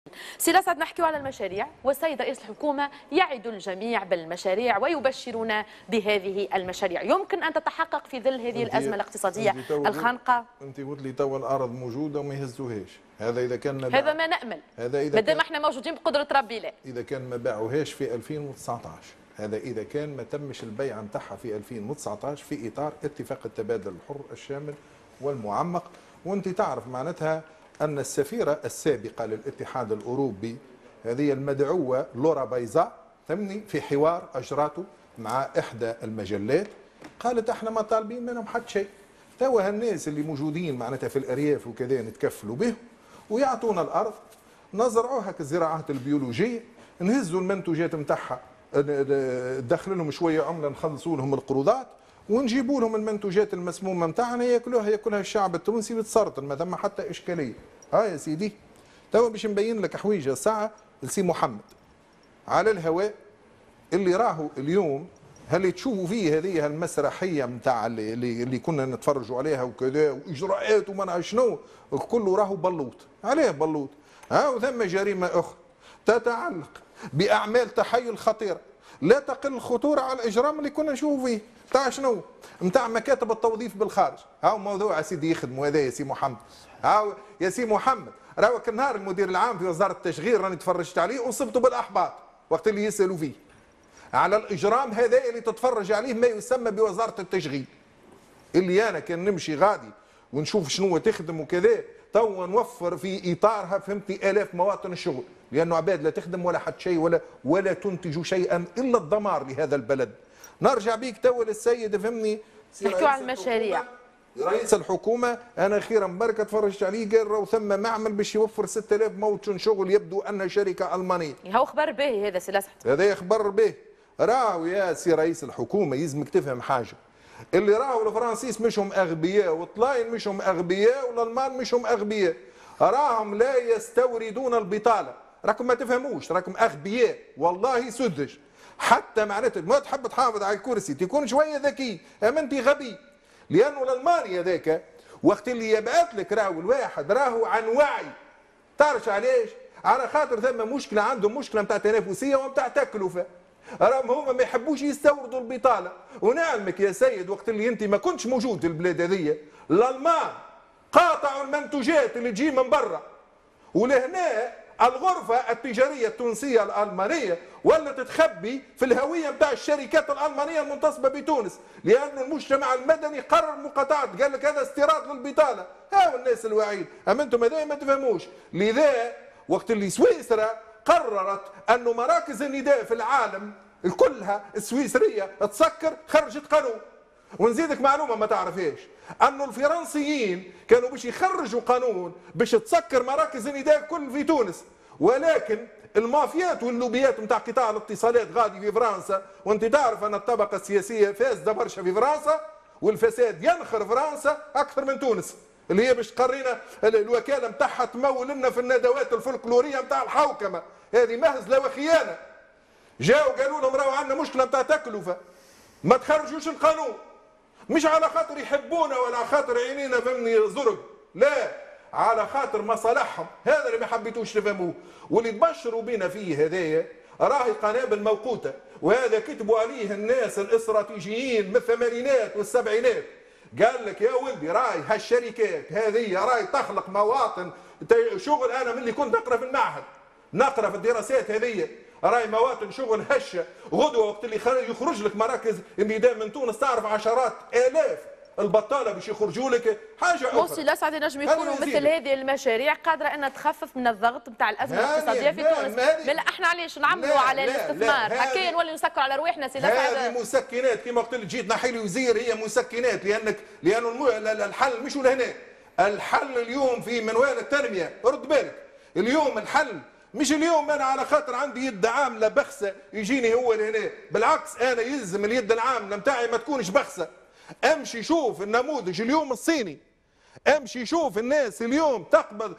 سي الأسعد، نحكي على المشاريع، والسيد رئيس الحكومة يعد الجميع بالمشاريع ويبشرون بهذه المشاريع. يمكن أن تتحقق في ظل هذه الأزمة الاقتصادية الخانقة؟ أنت قلت لي توا الأرض موجودة وما يهزوهاش، هذا إذا كان هذا ما نأمل، مادام احنا موجودين بقدرة ربي. لا، إذا كان ما باعوهاش في 2019، هذا إذا كان ما تمش البيع نتاعها في 2019 في إطار اتفاق التبادل الحر الشامل والمعمق. وأنت تعرف معناتها أن السفيرة السابقة للاتحاد الأوروبي هذه المدعوة لورا بيزا ثمني في حوار أجراته مع إحدى المجلات قالت احنا ما طالبين منهم حتى شيء، توا الناس اللي موجودين معناتها في الأرياف وكذا نتكفلوا به ويعطونا الأرض نزرعوها كالزراعات البيولوجية، نهزوا المنتوجات نتاعها ندخل لهم شوية عملة نخلصوا لهم القروضات ونجيبوا لهم المنتوجات المسمومه نتاعنا ياكلها الشعب التونسي بتسرطن، ما ثم حتى اشكاليه. ها يا سيدي توا باش نبين لك حويجه ساعه لسي محمد على الهواء اللي راهو اليوم هل تشوفوا فيه هذه المسرحيه نتاع اللي كنا نتفرجوا عليها وكذا واجراءات وما نعرف شنو، كله راهو بلوط عليه بلوط. ها وثم جريمه اخرى تتعلق باعمال تحيل خطيره لا تقل خطوره على الاجرام اللي كنا نشوفوا فيه. نتاع شنو؟ نتاع مكاتب التوظيف بالخارج. هاو موضوع سيدي يخدموا هذا يا سي محمد. هاو يا سي محمد راهو النهار المدير العام في وزاره التشغيل راني تفرجت عليه وصبته بالاحباط وقت اللي يسالوا فيه على الاجرام هذا اللي تتفرج عليه ما يسمى بوزاره التشغيل. اللي انا كان نمشي غادي ونشوف شنو تخدم وكذا توا نوفر في اطارها فهمتني الاف مواطن الشغل، لانه عباد لا تخدم ولا حتى شيء ولا تنتج شيئا الا الدمار لهذا البلد. نرجع بيك توا للسيد فهمني نحكيو على المشاريع. رئيس الحكومه انا اخيرا بركه تفرجت عليه قال راهو ثم معمل باش يوفر 6000 موطن شغل، يبدو ان شركه المانيه. هو خبر باهي هذا سي الأسعد. هذا خبر باهي. راهو يا سي رئيس الحكومه يلزمك تفهم حاجه، اللي راهو الفرنسيس مشهم اغبياء والطلاين مشهم اغبياء والالمان مشهم اغبياء، راهم لا يستوردون البطاله، راكم ما تفهموش، راكم اغبياء والله سذج. حتى معناتها ما تحب تحافظ على الكرسي تكون شويه ذكي، اما انت غبي، لانه الالماني هذاك وقت اللي يبعث لك راهو الواحد راهو عن وعي. تعرف علاش؟ على خاطر ثم مشكله عندهم، مشكله نتاع تنافسيه ونتاع تكلفه. راهم هما ما يحبوش يستوردوا البطاله، ونعلمك يا سيد وقت اللي انت ما كنتش موجود في البلاد هذيا الالمان قاطعوا المنتوجات اللي تجي من برا، ولهنا الغرفة التجارية التونسية الألمانية ولات تخبي في الهوية نتاع الشركات الألمانية المنتصبة بتونس، لأن المجتمع المدني قرر مقاطعة، قال لك هذا استيراد للبطالة. هاو الناس الواعيين، أما أنتم هذا ما تفهموش. لذا وقت اللي سويسرا قررت أنه مراكز النداء في العالم كلها السويسرية تسكر، خرجت قانون. ونزيدك معلومه ما تعرفهاش، انه الفرنسيين كانوا باش يخرجوا قانون باش تسكر مراكز النداء كل في تونس، ولكن المافيات واللوبيات نتاع قطاع الاتصالات غادي في فرنسا، وانت تعرف ان الطبقه السياسيه فاسده برشا في فرنسا، والفساد ينخر فرنسا اكثر من تونس، اللي هي باش تقرينا الوكاله نتاعها تمول لنا في الندوات الفلكلوريه نتاع الحوكمه، هذه مهزله وخيانه. جاوا قالوا لهم راهو عندنا مشكله نتاع تكلفه، ما تخرجوش القانون، مش على خاطر يحبونا ولا على خاطر عينينا فهمني زرق، لا، على خاطر مصالحهم. هذا اللي ما حبيتوش تفهموه، واللي تبشروا بنا فيه هذايا راهي قنابل موقوته، وهذا كتبوا عليه الناس الاستراتيجيين من الثمانينات والسبعينات. قال لك يا ولدي راهي هالشركات هذه راهي تخلق مواطن شغل. انا من اللي كنت اقرا في المعهد نقرا في الدراسات هذه، راي مواطن شغل هشه. غدوه وقت اللي يخرج لك مراكز النداء من تونس تعرف عشرات الاف البطاله باش يخرجوا لك حاجه اخرى. موسي الأسعد نجم يكونوا مثل هذه المشاريع قادره انها تخفف من الضغط نتاع الازمه الاقتصاديه في تونس. لا احنا علاش نعملوا على الاستثمار هكا نولي نسكروا على رواحنا سي الأسعد؟ هذه مسكنات كما قلت لك، جيت نحي لي وزير، هي مسكنات لانه الحل مش لهنا. الحل اليوم في منوال التنميه، رد بالك اليوم الحل مش اليوم انا على خاطر عندي يد عامله بخسه يجيني هو لهنا، بالعكس انا يلزم اليد العامله نتاعي ما تكونش بخسه. امشي شوف النموذج اليوم الصيني، امشي شوف الناس اليوم تقبض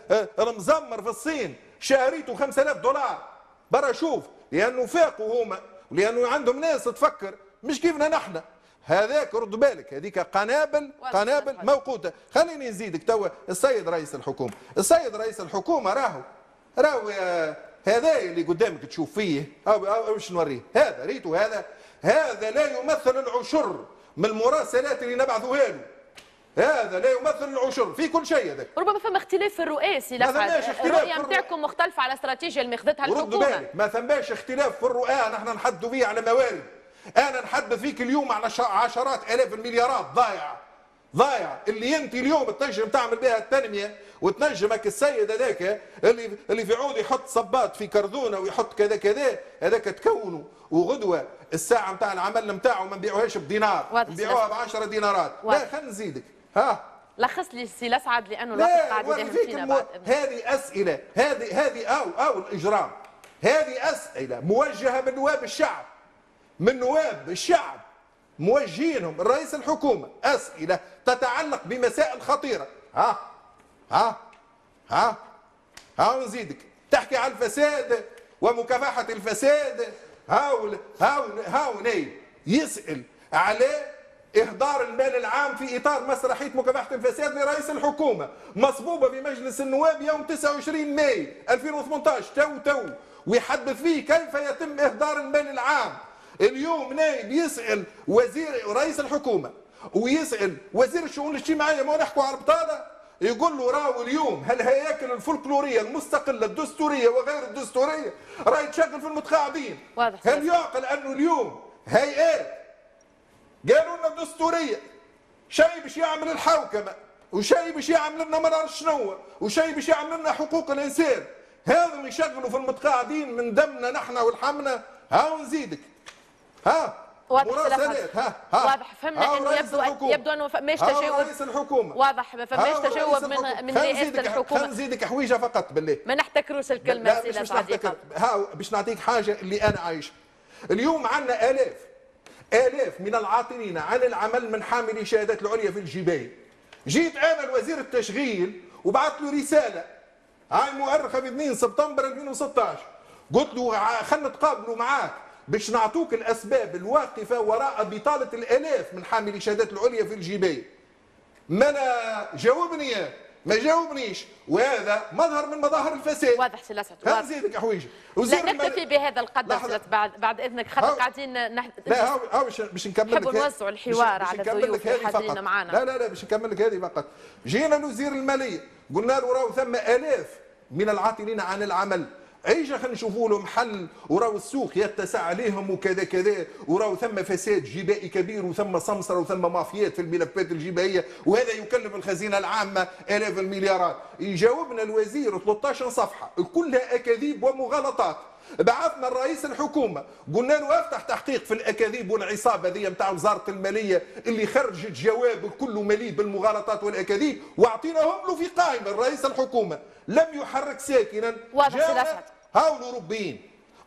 المزمر في الصين شهريته 5000 دولار برا، شوف لانه فاقوا هما، لانه عندهم ناس تفكر مش كيفنا نحن. هذاك رد بالك هذيك قنابل موقوته. خليني نزيدك توا السيد رئيس الحكومه راهو راهو هذا اللي قدامك تشوف فيه أو باش نوريه، هذا ريتو، هذا لا يمثل العشر من المراسلات اللي نبعثوها له. هذا لا يمثل العشر في كل شيء. هذاك ربما فما اختلاف في الرؤاسي، الرؤيه نتاعكم مختلفه على الاستراتيجيه اللي ماخذتها الحكومه. ردوا بالك، ما ثماش اختلاف في الرؤى، نحن نحدثوا فيه على موارد. انا نحدث فيك اليوم على عشرات الاف المليارات ضايعه اللي انت اليوم تنجم تعمل بها التنميه، وتنجمك السيد هذاك اللي في عود يحط صباط في كرذونه ويحط كذا هذاك تكونه، وغدوه الساعه نتاع العمل نتاعو ما نبيعوهاش بدينار، نبيعوها ب 10 دينارات. لا خلينا نزيدك، لخص لي سي لسعد لانه الوقت قاعد يداهم فينا بعد. هذه اسئله، هذه او الاجرام، هذه اسئله موجهه من نواب الشعب، من نواب الشعب موجهينهم الرئيس الحكومه، اسئله تتعلق بمسائل خطيره. نزيدك تحكي على الفساد ومكافحه الفساد. هاوني يسال على إهدار المال العام في إطار مسرحية مكافحة الفساد لرئيس الحكومة، مصبوبة في مجلس النواب يوم 29 ماي 2018 تو ويحدث فيه كيف يتم إهدار المال العام. اليوم نائب يسأل وزير رئيس الحكومة ويسأل وزير الشؤون الاجتماعية، ما نحكوا على البطالة، يقول له راهو اليوم هالهياكل الفولكلورية المستقلة الدستورية وغير الدستورية راهي تشغل في المتقاعدين. هل يعقل أنه اليوم هيئات قالوا لنا دستوريه شيء باش يعمل الحوكمه وشيء باش يعمل لنا ما نعرفش شنو وشيء باش يعمل لنا حقوق الانسان، هذا يشغلوا في المتقاعدين من دمنا نحن ولحمنا. ونزيدك مراسلات واضح فهمنا انه يبدو انه فماش تجاوب رئيس الحكومه، واضح ما فماش تجاوب من رئاسه الحكومه. نزيدك حويجه فقط بالله، ما نحتكروش الكلمه سي لسعد. باش نعطيك حاجه اللي انا عايش. اليوم عندنا آلاف من العاطلين عن العمل من حاملي الشهادات العليا في الجباية. جيت أنا لوزير التشغيل وبعثت له رسالة هاي مؤرخة ب 2 سبتمبر 2016، قلت له خلينا نتقابلوا معاك باش نعطوك الأسباب الواقفة وراء بطالة الآلاف من حاملي الشهادات العليا في الجباية. ما أنا جاوبني ما جاوبنيش، وهذا مظهر من مظاهر الفساد. واضح سي لسعد. هذا زيدك يا حويجه. لا نكتفي بهذا القدر بعد اذنك، خاطر قاعدين لا باش نكمل لك، نحب نوسعوا الحوار على الضيوف الحاضرين معنا. لا باش نكمل لك هذه فقط. جينا لوزير الماليه قلنا له راهو ثم آلاف من العاطلين عن العمل، ايجا خلينا نشوفوا لهم حل، وراو السوق يتسع عليهم وكذا وراو ثم فساد جبائي كبير وثم سمسره وثم مافيات في الملفات الجبائيه، وهذا يكلف الخزينه العامه آلاف المليارات. يجاوبنا الوزير 13 صفحه كلها اكاذيب ومغالطات. بعثنا الرئيس الحكومه قلنا له افتح تحقيق في الاكاذيب والعصابه ذي نتاع وزاره الماليه اللي خرجت جواب كله مليء بالمغالطات والاكاذيب، واعطيناهم له في قائمه. الرئيس الحكومه لم يحرك ساكنا. واضح. هاولوا ربين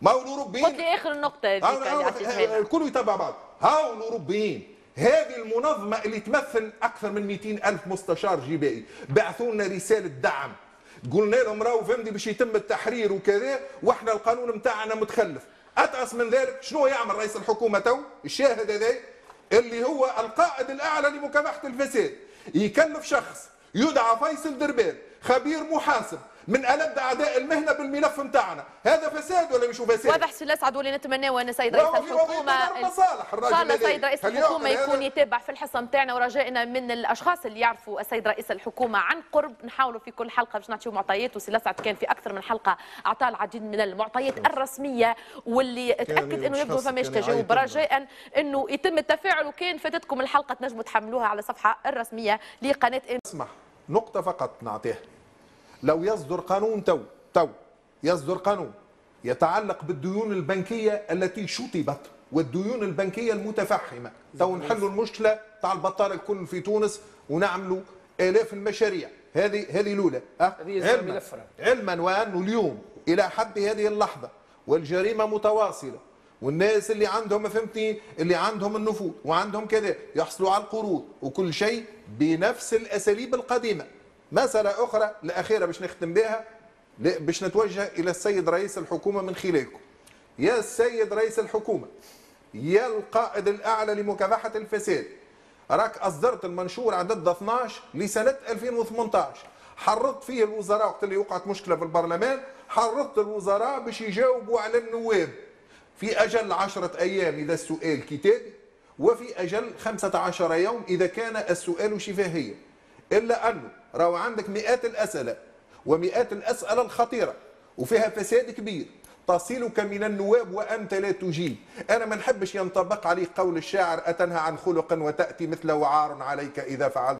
قلت لي اخر النقطه هذيك الكل يتبع بعض. هاولوا ربين هذه المنظمه اللي تمثل اكثر من 200,000 مستشار جبائي، بعثوا لنا رساله دعم، قلنا لهم راهو فهمتي باش يتم التحرير وكذا، واحنا القانون نتاعنا متخلف. اتعس من ذلك شنو يعمل رئيس الحكومه تو؟ الشاهد هذا اللي هو القائد الاعلى لمكافحه الفساد، يكلف شخص يدعى فيصل دربال خبير محاسب من ألد أعداء المهنة بالملف نتاعنا. هذا فساد ولا مش فساد؟ واضح سي لسعد، واللي نتمناه أن سيد رئيس الحكومة إن شاء الله سيد رئيس الحكومة يكون يتابع في الحصة نتاعنا، ورجائنا من الأشخاص اللي يعرفوا السيد رئيس الحكومة عن قرب نحاولوا في كل حلقة باش نعطيو معطيات، وسي لسعد كان في أكثر من حلقة أعطى العديد من المعطيات الرسمية واللي تأكد أنه يبدو فماش تجاوب. رجاء أنه يتم التفاعل، وكان فاتتكم الحلقة تنجموا تحملوها على الصفحة الرسمية لقناة. اسمح نقطة فقط نعطيها. لو يصدر قانون تو يصدر قانون يتعلق بالديون البنكية التي شطبت والديون البنكية المتفحمة، تو نحلوا المشكلة تاع البطالة الكل في تونس ونعملوا آلاف المشاريع. هذه الأولى. علما وأنه اليوم إلى حد هذه اللحظة والجريمة متواصلة، والناس اللي عندهم فهمتني اللي عندهم النفوذ وعندهم كذا يحصلوا على القروض وكل شيء بنفس الأساليب القديمة. مسألة أخرى الأخيرة باش نختم بها، باش نتوجه إلى السيد رئيس الحكومة من خلالكم. يا السيد رئيس الحكومة، يا القائد الأعلى لمكافحة الفساد، راك أصدرت المنشور عدد 12 لسنة 2018، حرضت فيه الوزراء وقت اللي وقعت مشكله في البرلمان، حرضت الوزراء باش يجاوبوا على النواب في اجل 10 ايام اذا السؤال كتابي، وفي اجل 15 يوم اذا كان السؤال شفهيا. الا انه راهو عندك مئات الاسئله ومئات الاسئله الخطيره وفيها فساد كبير تصلك من النواب وانت لا تجيب. انا ما نحبش ينطبق عليه قول الشاعر: اتنهى عن خلق وتاتي مثل وعار عليك اذا فعلت